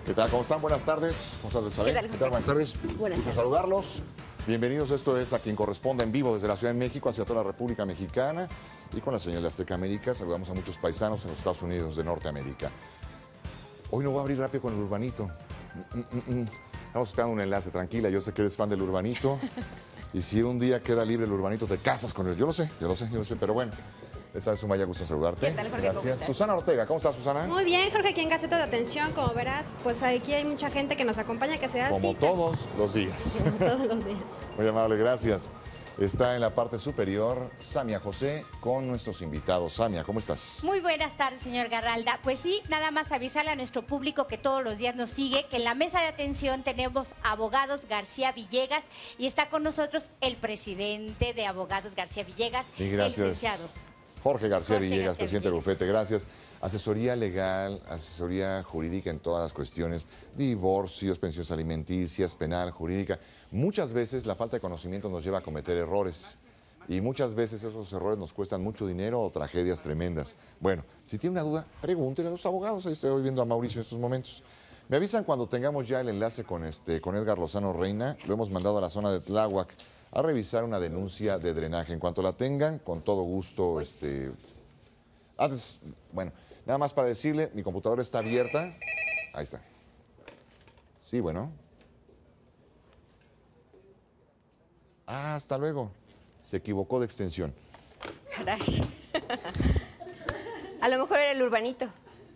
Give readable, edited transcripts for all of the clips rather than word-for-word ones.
¿Qué tal? ¿Cómo están? Buenas tardes. ¿Cómo estás, Elizabeth? ¿Qué tal? Buenas tardes. Buenas tardes. Saludarlos. Bienvenidos. Esto es A Quien Corresponda en vivo desde la Ciudad de México hacia toda la República Mexicana y con la señal de Azteca América. Saludamos a muchos paisanos en los Estados Unidos de Norteamérica. Hoy no voy a abrir rápido con el urbanito. Estamos buscando un enlace. Tranquila, yo sé que eres fan del urbanito. Y si un día queda libre el urbanito, te casas con él. Yo lo sé, pero bueno. Esa es Sumaya, gusto en saludarte. ¿Qué tal, Jorge? Gracias. Susana Ortega, ¿cómo estás, Susana? Muy bien, Jorge, aquí en Gaceta de Atención, como verás, pues aquí hay mucha gente que nos acompaña, que se da Como cita. todos los días. Como todos los días. Muy amable, gracias. Está en la parte superior Samia José con nuestros invitados. Samia, ¿cómo estás? Muy buenas tardes, señor Garralda. Pues sí, nada más avisarle a nuestro público que todos los días nos sigue, que en la mesa de atención tenemos Abogados García Villegas y está con nosotros el presidente de Abogados García Villegas, Y gracias. el licenciado Jorge García Jorge Villegas, García presidente del Villegas. bufete, gracias. Asesoría legal, asesoría jurídica en todas las cuestiones, divorcios, pensiones alimenticias, penal, jurídica. Muchas veces la falta de conocimiento nos lleva a cometer errores y muchas veces esos errores nos cuestan mucho dinero o tragedias tremendas. Bueno, si tiene una duda, pregúntele a los abogados. Ahí estoy viendo a Mauricio en estos momentos. Me avisan cuando tengamos ya el enlace con Edgar Lozano Reina. Lo hemos mandado a la zona de Tláhuac a revisar una denuncia de drenaje. En cuanto la tengan, con todo gusto, antes, bueno, nada más para decirle, mi computadora está abierta. Ahí está. Sí, bueno. Ah, hasta luego. Se equivocó de extensión. Caray. A lo mejor era el urbanito.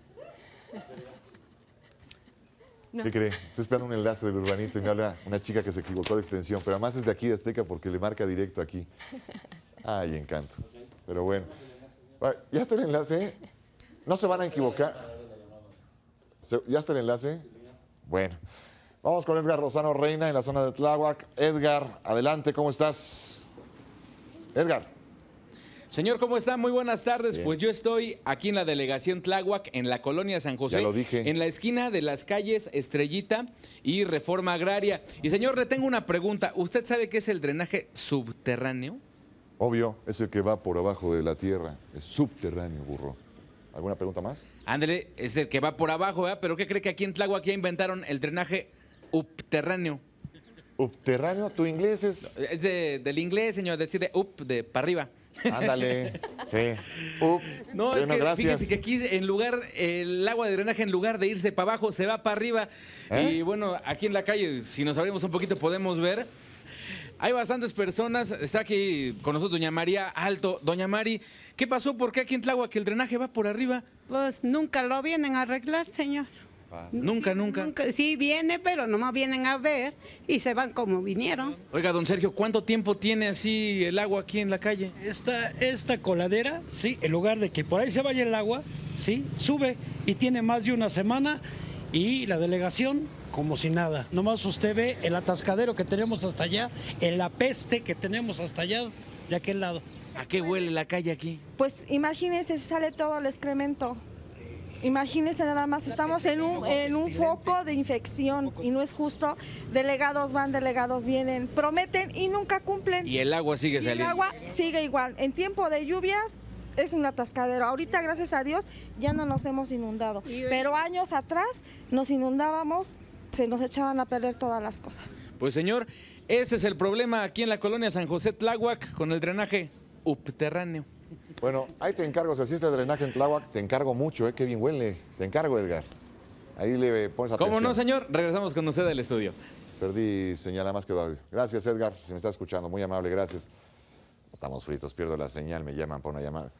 No. ¿Qué cree? Estoy esperando un enlace del urbanito y me habla una chica que se equivocó de extensión, pero además es de aquí de Azteca porque le marca directo aquí. Ay, encanto. Pero bueno. ¿Ya está el enlace? ¿No se van a equivocar? ¿Ya está el enlace? Bueno. Vamos con Edgar Lozano Reina en la zona de Tláhuac. Edgar, adelante, ¿cómo estás? Edgar. Señor, ¿cómo está? Muy buenas tardes. Bien. Pues yo estoy aquí en la delegación Tláhuac, en la colonia San José. Ya lo dije. En la esquina de las calles Estrellita y Reforma Agraria. Y señor, le tengo una pregunta. ¿Usted sabe qué es el drenaje subterráneo? Obvio, es el que va por abajo de la tierra. Es subterráneo, burro. ¿Alguna pregunta más? Ándele, es el que va por abajo, ¿verdad? Pero ¿qué cree que aquí en Tláhuac ya inventaron el drenaje subterráneo? ¿Subterráneo? ¿Tu inglés es...? Es del inglés, señor, decir de up, de para arriba. Ándale, sí. No, Bueno, es que gracias. fíjese que aquí en lugar, el agua de drenaje en lugar de irse para abajo, se va para arriba. Y bueno, aquí en la calle, si nos abrimos un poquito, podemos ver. Hay bastantes personas. Está aquí con nosotros doña María Alto. Doña Mari, ¿qué pasó? ¿Por qué aquí en Tláhuac el drenaje va por arriba? Pues nunca lo vienen a arreglar, señor. Nunca. Sí viene, pero nomás vienen a ver y se van como vinieron. Oiga, don Sergio, ¿cuánto tiempo tiene así el agua aquí en la calle? Esta coladera, sí, en lugar de que por ahí se vaya el agua, sí, sube y tiene más de una semana y la delegación como si nada. Nomás usted ve el atascadero que tenemos hasta allá, el apeste que tenemos hasta allá de aquel lado. ¿A qué huele la calle aquí? Pues imagínense si sale todo el excremento. Imagínense nada más, estamos en un foco de infección y no es justo. Delegados van, delegados vienen, prometen y nunca cumplen. Y el agua sigue Y el saliendo. agua sigue igual. En tiempo de lluvias es un atascadero. Ahorita, gracias a Dios, ya no nos hemos inundado. Pero años atrás nos inundábamos, se nos echaban a perder todas las cosas. Pues señor, ese es el problema aquí en la colonia San José Tláhuac con el drenaje subterráneo. Bueno, ahí te encargo, si asiste el drenaje en Tláhuac, te encargo mucho, qué bien huele. Te encargo, Edgar. Ahí le pones atención. ¿Cómo no, señor? Regresamos con usted al estudio. Perdí señal, nada más quedó audio. Gracias, Edgar, si me está escuchando, muy amable, gracias. Estamos fritos, pierdo la señal, me llaman por una llamada.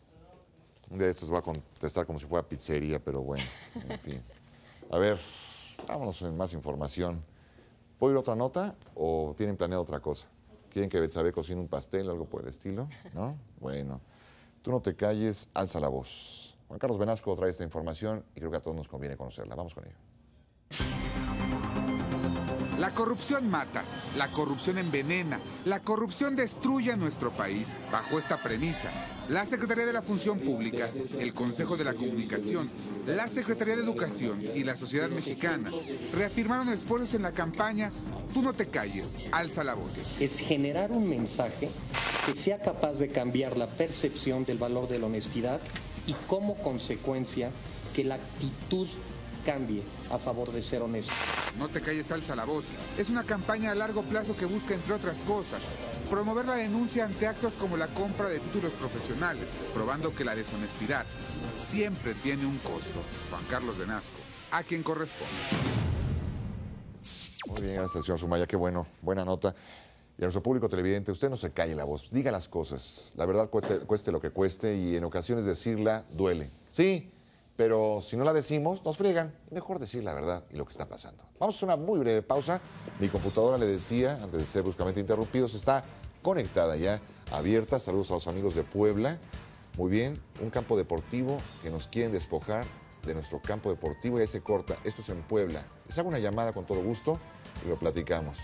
Un día de estos voy a contestar como si fuera pizzería, pero bueno, en fin. A ver, vámonos en más información. ¿Puedo ir a otra nota o tienen planeado otra cosa? ¿Quieren que Betsabe cocine un pastel o algo por el estilo? ¿No? Bueno, tú no te calles, alza la voz. Juan Carlos Benasco trae esta información y creo que a todos nos conviene conocerla. Vamos con ello. La corrupción mata, la corrupción envenena, la corrupción destruye a nuestro país. Bajo esta premisa, la Secretaría de la Función Pública, el Consejo de la Comunicación, la Secretaría de Educación y la sociedad mexicana reafirmaron esfuerzos en la campaña Tú no te calles, alza la voz. Es generar un mensaje que sea capaz de cambiar la percepción del valor de la honestidad y como consecuencia que la actitud cambie a favor de ser honesto. No te calles, alza la voz. Es una campaña a largo plazo que busca, entre otras cosas, promover la denuncia ante actos como la compra de títulos profesionales, probando que la deshonestidad siempre tiene un costo. Juan Carlos Venasco, a quien corresponde. Muy bien, gracias, señor Sumaya, qué bueno, buena nota. Y a nuestro público televidente, usted no se calle la voz, diga las cosas. La verdad cueste lo que cueste y en ocasiones decirla duele. Sí, pero si no la decimos, nos friegan. Mejor decir la verdad y lo que está pasando. Vamos a una muy breve pausa. Mi computadora, le decía, antes de ser bruscamente interrumpidos, está conectada ya, abierta. Saludos a los amigos de Puebla. Muy bien, un campo deportivo que nos quieren despojar de nuestro campo deportivo y ahí se corta. Esto es en Puebla. Les hago una llamada con todo gusto y lo platicamos.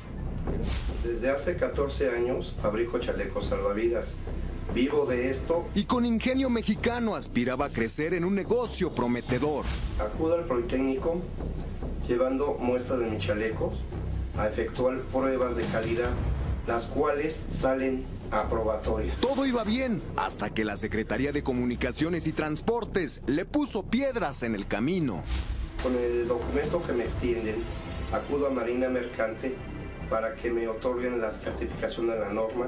Desde hace 14 años fabrico chalecos salvavidas. Vivo de esto. Y con ingenio mexicano aspiraba a crecer en un negocio prometedor. Acudo al Politécnico llevando muestras de mis chalecos a efectuar pruebas de calidad, las cuales salen aprobatorias. Todo iba bien hasta que la Secretaría de Comunicaciones y Transportes le puso piedras en el camino. Con el documento que me extienden, acudo a Marina Mercante para que me otorguen la certificación a la norma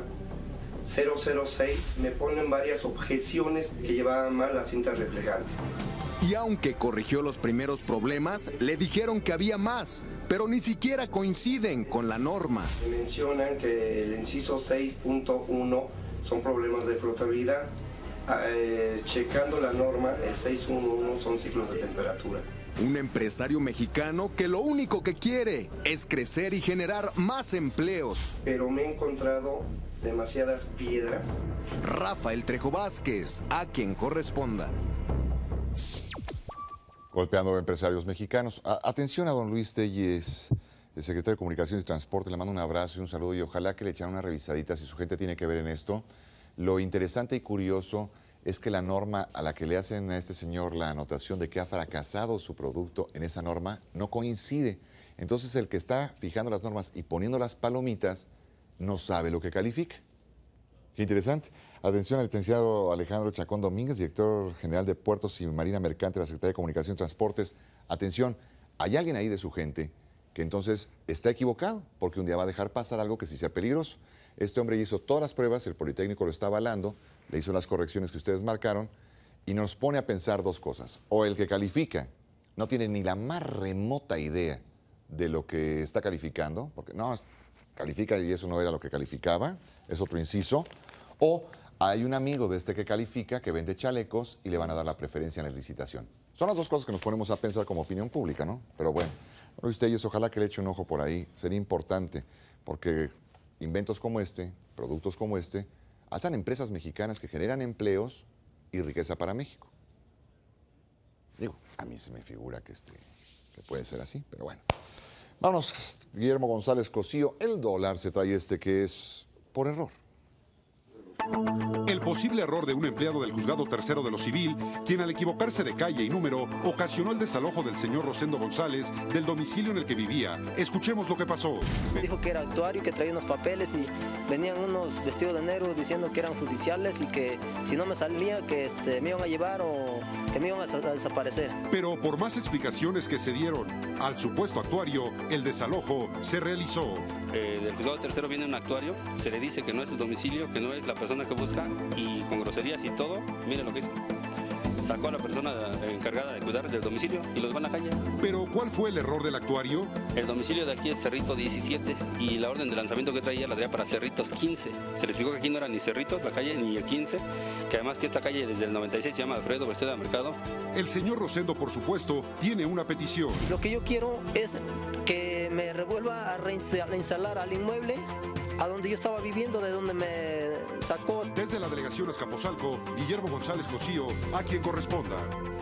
006. Me ponen varias objeciones que llevaban mal la cinta reflejante. Y aunque corrigió los primeros problemas, le dijeron que había más, pero ni siquiera coinciden con la norma. Me mencionan que el inciso 6.1 son problemas de flotabilidad. Checando la norma, el 6.1 son ciclos de temperatura. Un empresario mexicano que lo único que quiere es crecer y generar más empleos. Pero me he encontrado demasiadas piedras. Rafael Trejo Vázquez, a quien corresponda. Golpeando a empresarios mexicanos. Atención a don Luis Telles, el secretario de Comunicaciones y Transporte. Le mando un abrazo y un saludo y ojalá que le echen una revisadita si su gente tiene que ver en esto. Lo interesante y curioso es que la norma a la que le hacen a este señor la anotación de que ha fracasado su producto en esa norma no coincide. Entonces el que está fijando las normas y poniendo las palomitas no sabe lo que califica. Qué interesante. Atención al licenciado Alejandro Chacón Domínguez, director general de Puertos y Marina Mercante de la Secretaría de Comunicación y Transportes. Atención, hay alguien ahí de su gente que entonces está equivocado porque un día va a dejar pasar algo que sí sea peligroso. Este hombre hizo todas las pruebas, el Politécnico lo está avalando, le hizo las correcciones que ustedes marcaron y nos pone a pensar dos cosas. O el que califica no tiene ni la más remota idea de lo que está calificando, porque no, califica y eso no era lo que calificaba, es otro inciso. O hay un amigo de este que califica que vende chalecos y le van a dar la preferencia en la licitación. Son las dos cosas que nos ponemos a pensar como opinión pública, ¿no? Pero bueno, ustedes ojalá que le eche un ojo por ahí, sería importante, porque inventos como este, productos como este, alzan empresas mexicanas que generan empleos y riqueza para México. Digo, a mí se me figura que puede ser así, pero bueno. Vámonos, Guillermo González Cosío, el dólar se trae que es por error. El posible error de un empleado del Juzgado Tercero de lo Civil, quien al equivocarse de calle y número, ocasionó el desalojo del señor Rosendo González del domicilio en el que vivía. Escuchemos lo que pasó. Me dijo que era actuario, que traía unos papeles y venían unos vestidos de negro diciendo que eran judiciales y que si no me salía que me iban a llevar o que me iban a desaparecer. Pero por más explicaciones que se dieron al supuesto actuario, el desalojo se realizó. Del Juzgado Tercero viene un actuario, se le dice que no es el domicilio, que no es la persona que busca y con groserías y todo, miren lo que hizo. Sacó a la persona encargada de cuidar del domicilio y los van a la calle. ¿Pero cuál fue el error del actuario? El domicilio de aquí es Cerrito 17 y la orden de lanzamiento que traía la traía para Cerritos 15. Se le explicó que aquí no era ni Cerritos, la calle, ni el 15, que además que esta calle desde el 96 se llama Alfredo Berceda Mercado. El señor Rosendo, por supuesto, tiene una petición. Lo que yo quiero es que me revuelva a reinstalar al inmueble a donde yo estaba viviendo, de donde me sacó. Desde la delegación Azcapotzalco, Guillermo González Cosío, a quien corresponda.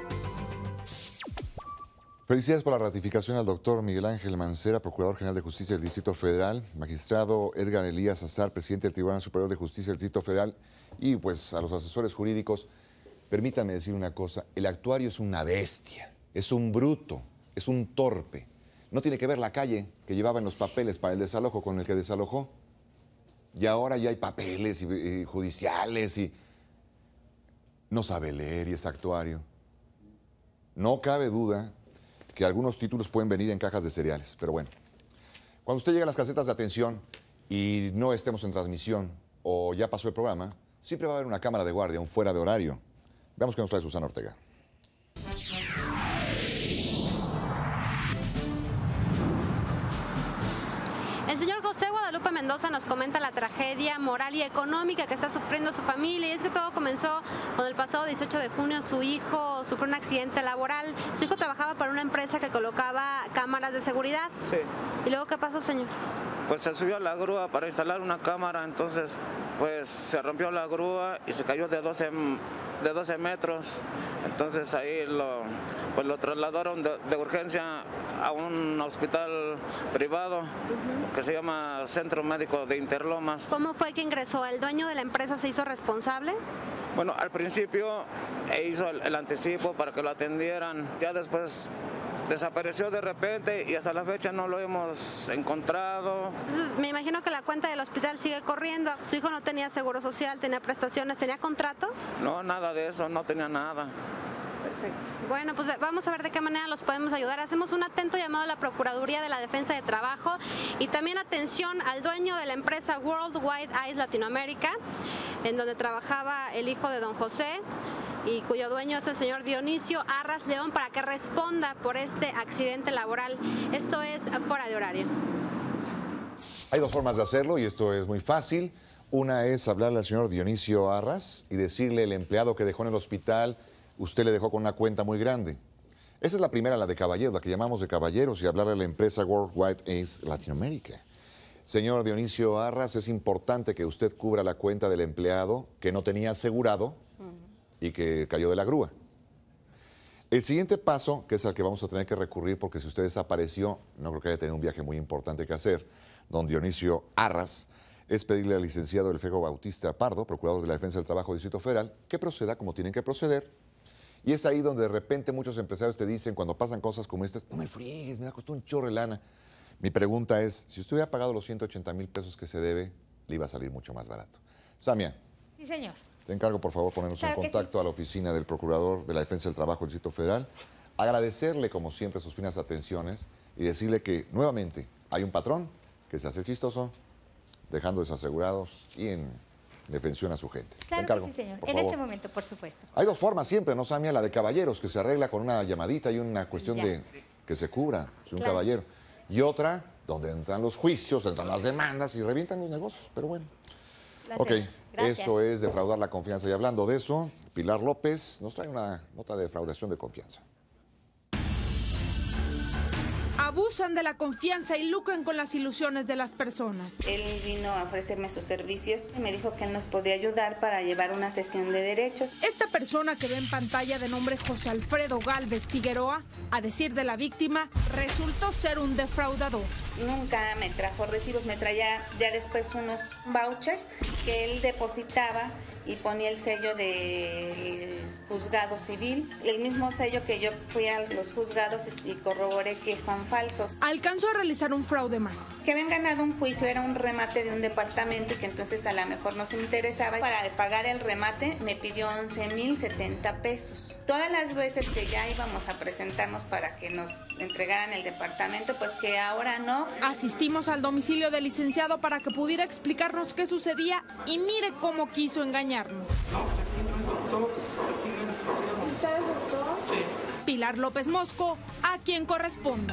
Felicidades por la ratificación al doctor Miguel Ángel Mancera, Procurador General de Justicia del Distrito Federal, magistrado Edgar Elías Azar, presidente del Tribunal Superior de Justicia del Distrito Federal, y pues a los asesores jurídicos. Permítanme decir una cosa, el actuario es una bestia, es un bruto, es un torpe. No tiene que ver la calle que llevaba en los papeles para el desalojo con el que desalojó. Y ahora ya hay papeles y judiciales y no sabe leer y es actuario. No cabe duda que algunos títulos pueden venir en cajas de cereales, pero bueno. Cuando usted llega a las casetas de atención y no estemos en transmisión o ya pasó el programa, siempre va a haber una cámara de guardia, un fuera de horario. Veamos qué nos trae Susana Ortega. El señor José Guadalupe Mendoza nos comenta la tragedia moral y económica que está sufriendo su familia. Y es que todo comenzó cuando el pasado 18 de junio su hijo sufrió un accidente laboral. Su hijo trabajaba para una empresa que colocaba cámaras de seguridad. Sí. ¿Y luego qué pasó, señor? Pues se subió a la grúa para instalar una cámara, entonces pues se rompió la grúa y se cayó de 12 metros. Entonces ahí lo trasladaron de urgencia a un hospital privado que se llama Centro Médico de Interlomas. ¿Cómo fue que ingresó? ¿El dueño de la empresa se hizo responsable? Bueno, al principio hizo el anticipo para que lo atendieran, ya después desapareció de repente y hasta la fecha no lo hemos encontrado. Me imagino que la cuenta del hospital sigue corriendo. Su hijo no tenía seguro social, tenía prestaciones, tenía contrato. No, nada de eso, no tenía nada. Perfecto. Bueno, pues vamos a ver de qué manera los podemos ayudar. Hacemos un atento llamado a la Procuraduría de la Defensa de Trabajo y también atención al dueño de la empresa Worldwide Eyes Latinoamérica, en donde trabajaba el hijo de don José y cuyo dueño es el señor Dionisio Arras León, para que responda por este accidente laboral. Esto es Fuera de Horario. Hay dos formas de hacerlo y esto es muy fácil. Una es hablarle al señor Dionisio Arras y decirle el empleado que dejó en el hospital, usted le dejó con una cuenta muy grande. Esa es la primera, la de caballeros, la que llamamos de caballeros, y hablarle a la empresa Worldwide Eyes Latinoamérica. Señor Dionisio Arras, es importante que usted cubra la cuenta del empleado que no tenía asegurado y que cayó de la grúa. El siguiente paso, que es al que vamos a tener que recurrir, porque si usted desapareció, no creo que haya tenido un viaje muy importante que hacer, don Dionisio Arras, es pedirle al licenciado Elfego Bautista Pardo, procurador de la Defensa del Trabajo del Distrito Federal, que proceda como tienen que proceder. Y es ahí donde de repente muchos empresarios te dicen, cuando pasan cosas como estas, no me friegues, me ha costado un chorro de lana. Mi pregunta es, si usted hubiera pagado los 180,000 pesos que se debe, le iba a salir mucho más barato. Samia. Sí, señor. Te encargo, por favor, ponernos en contacto a la oficina del Procurador de la Defensa del Trabajo del Distrito Federal, agradecerle, como siempre, sus finas atenciones y decirle que, nuevamente, hay un patrón que se hace el chistoso, dejando desasegurados y en defensión a su gente. Claro encargo, que sí, señor. En favor. este momento, por supuesto. Hay dos formas siempre, ¿no, Samia? La de caballeros, que se arregla con una llamadita y una cuestión de que se cubra, si un caballero. Y otra, donde entran los juicios, entran las demandas y revientan los negocios, pero bueno. Gracias. Ok, Gracias. eso es defraudar la confianza. Y hablando de eso, Pilar López nos trae una nota de defraudación de confianza. Abusan de la confianza y lucran con las ilusiones de las personas. Él vino a ofrecerme sus servicios y me dijo que él nos podía ayudar para llevar una sesión de derechos. Esta persona que ve en pantalla, de nombre José Alfredo Galvez Figueroa, a decir de la víctima, resultó ser un defraudador. Nunca me trajo recibos, me traía ya después unos vouchers que él depositaba y ponía el sello del juzgado civil, el mismo sello que yo fui a los juzgados y corroboré que son falsos. Alcanzó a realizar un fraude más. Que habían ganado un juicio, era un remate de un departamento y que entonces a lo mejor nos interesaba. Para pagar el remate me pidió 11,070 pesos. Todas las veces que ya íbamos a presentarnos para que nos entregaran el departamento, pues que ahora no. Asistimos al domicilio del licenciado para que pudiera explicarnos qué sucedía y mire cómo quiso engañarnos. Pilar López Mosco, a quien corresponda.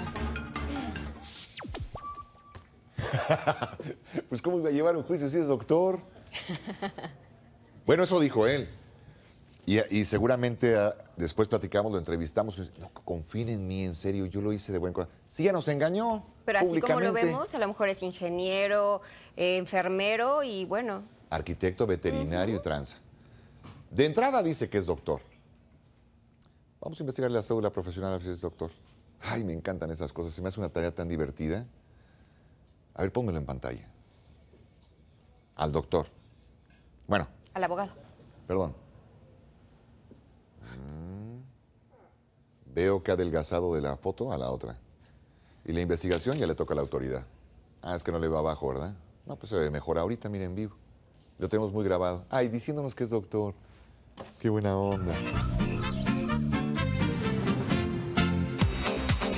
Pues cómo iba a llevar un juicio si es doctor. Bueno, eso dijo él. Y seguramente después platicamos, lo entrevistamos. No, confíen en mí, en serio, yo lo hice de buen corazón. Sí, ya nos engañó. Pero así como lo vemos, a lo mejor es ingeniero, enfermero y bueno. Arquitecto, veterinario y tranza. De entrada dice que es doctor. Vamos a investigar la cédula profesional a ver si es doctor. Ay, me encantan esas cosas. Se me hace una tarea tan divertida. A ver, pónmelo en pantalla. Al doctor. Bueno. Al abogado. Perdón. Veo que ha adelgazado de la foto a la otra. Y la investigación ya le toca a la autoridad. Ah, es que no le va abajo, ¿verdad? No, pues se ve mejor ahorita, mira, en vivo. Lo tenemos muy grabado. Ay, diciéndonos que es doctor. Qué buena onda.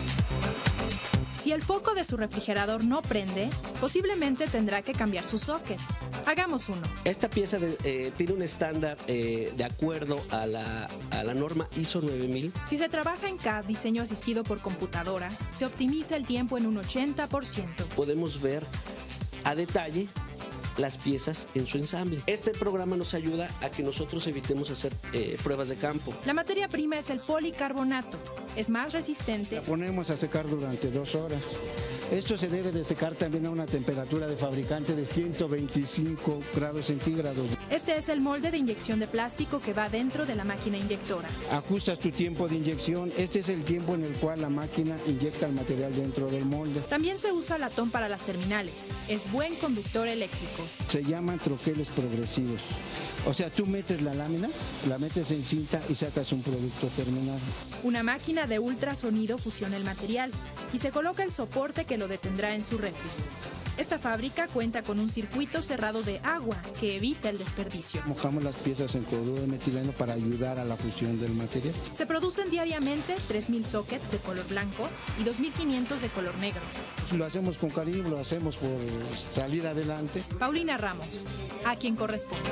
Si el foco de su refrigerador no prende, posiblemente tendrá que cambiar su socket. Hagamos uno. Esta pieza tiene un estándar de acuerdo a la norma ISO 9000. Si se trabaja en CAD, diseño asistido por computadora, se optimiza el tiempo en un 80%. Podemos ver a detalle las piezas en su ensamble. Este programa nos ayuda a que nosotros evitemos hacer pruebas de campo. La materia prima es el policarbonato. Es más resistente. La ponemos a secar durante 2 horas. Esto se debe de secar también a una temperatura de fabricante de 125 grados centígrados. Este es el molde de inyección de plástico que va dentro de la máquina inyectora. Ajustas tu tiempo de inyección. Este es el tiempo en el cual la máquina inyecta el material dentro del molde. También se usa latón para las terminales. Es buen conductor eléctrico. Se llaman troqueles progresivos. O sea, tú metes la lámina, la metes en cinta y sacas un producto terminado. Una máquina de ultrasonido fusiona el material y se coloca el soporte que lo detendrá en su refri. Esta fábrica cuenta con un circuito cerrado de agua que evita el desperdicio. Mojamos las piezas en cloruro de metileno para ayudar a la fusión del material. Se producen diariamente 3.000 sockets de color blanco y 2.500 de color negro. Lo hacemos con cariño, lo hacemos por salir adelante. Paulina Ramos, a quien corresponde.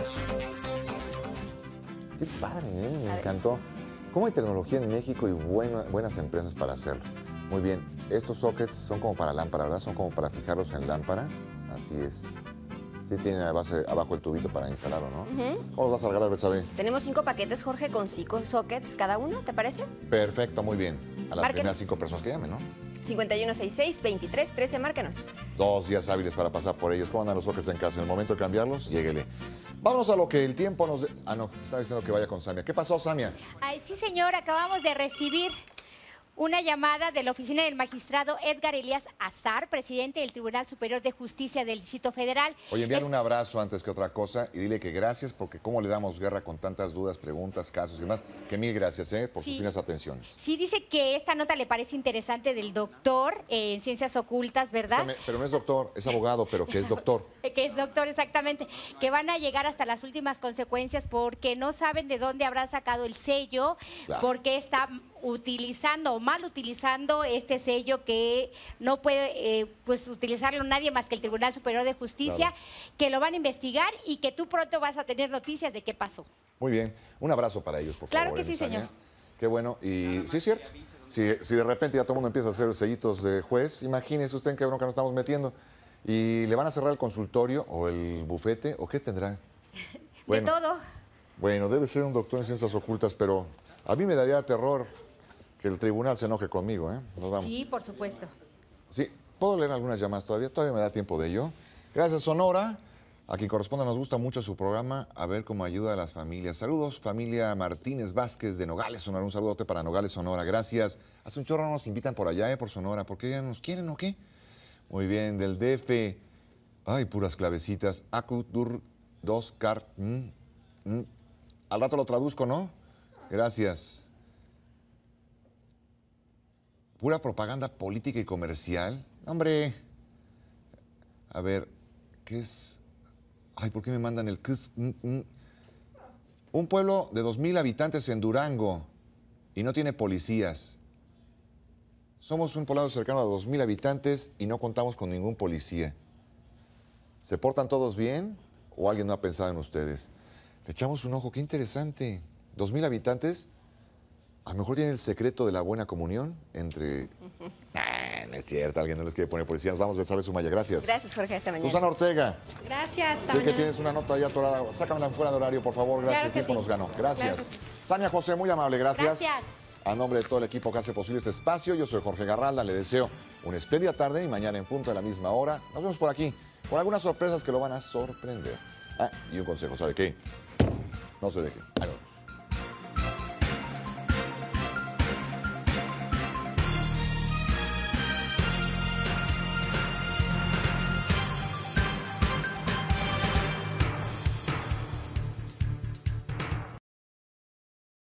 Qué padre, me encantó. ¿Cómo hay tecnología en México y buenas empresas para hacerlo? Muy bien, estos sockets son como para lámpara, ¿verdad? Son como para fijarlos en lámpara. Así es. Sí tienen abajo el tubito para instalarlo, ¿no? ¿Cómo los vas a regalar, Betsabe? Tenemos 5 paquetes, Jorge, con 5 sockets cada uno, ¿te parece? Perfecto, muy bien. A las Márquenos. primeras 5 personas que llamen, ¿no? 5166-2313, márcanos. 2 días hábiles para pasar por ellos. ¿Cómo andan los sockets en casa? En el momento de cambiarlos, lléguele. Vámonos a lo que el tiempo nos... no, estaba diciendo que vaya con Samia. ¿Qué pasó, Samia? Ay, sí, señor, acabamos de recibir una llamada de la oficina del magistrado Edgar Elías Azar, presidente del Tribunal Superior de Justicia del Distrito Federal. Oye, envíale un abrazo antes que otra cosa y dile que gracias porque cómo le damos guerra con tantas dudas, preguntas, casos y demás. Que mil gracias por sus finas atenciones. Sí, dice que esta nota le parece interesante del doctor en Ciencias Ocultas, ¿verdad? Espérame, pero no es doctor, es abogado, pero que es doctor. Que es doctor, exactamente. Que van a llegar hasta las últimas consecuencias porque no saben de dónde habrá sacado el sello, claro. Porque está utilizando o mal utilizando este sello que no puede pues utilizarlo nadie más que el Tribunal Superior de Justicia, claro. Que lo van a investigar y que tú pronto vas a tener noticias de qué pasó. Muy bien, un abrazo para ellos, por favor. Claro que sí, señor. Qué bueno, y sí es cierto, si de repente ya todo el mundo empieza a hacer sellitos de juez, imagínese usted en qué bronca nos estamos metiendo, y le van a cerrar el consultorio o el bufete, ¿o qué tendrá? Bueno, de todo. Bueno, debe ser un doctor en Ciencias Ocultas, pero a mí me daría terror que el tribunal se enoje conmigo, ¿eh? Nos vamos. Sí, por supuesto. Sí, ¿puedo leer algunas llamadas todavía? Todavía me da tiempo de ello. Gracias, Sonora. A quien corresponde, nos gusta mucho su programa, a ver cómo ayuda a las familias. Saludos, familia Martínez Vázquez de Nogales, Sonora. Un saludote para Nogales, Sonora. Gracias. Hace un chorro no nos invitan por allá, por Sonora. ¿Por qué ya nos quieren o qué? Muy bien, del DF. Ay, puras clavecitas. Acudur, dos, car. Al rato lo traduzco, ¿no? Gracias. Pura propaganda política y comercial. Hombre. A ver, ¿qué es? Ay, ¿por qué me mandan el... Un pueblo de 2,000 habitantes en Durango y no tiene policías. Somos un poblado cercano a 2,000 habitantes y no contamos con ningún policía. ¿Se portan todos bien o alguien no ha pensado en ustedes? Le echamos un ojo, qué interesante. 2,000 habitantes, a lo mejor tiene el secreto de la buena comunión entre... No es cierto, alguien no les quiere poner policía. Nos vamos, Betsabe Sumaya, gracias. Gracias, Jorge, hasta mañana. Susana Ortega. Gracias. Sé que tienes una nota ya atorada. Sácamela fuera de horario, por favor. Gracias, Claro el tiempo sí. nos ganó. Gracias. Claro. Samia José, muy amable, gracias. Gracias. A nombre de todo el equipo que hace posible este espacio, yo soy Jorge Garralda, le deseo una espléndida tarde y mañana en punto de la misma hora. Nos vemos por aquí con algunas sorpresas que lo van a sorprender. Ah, y un consejo, ¿sabe qué? No se deje. Ahí va.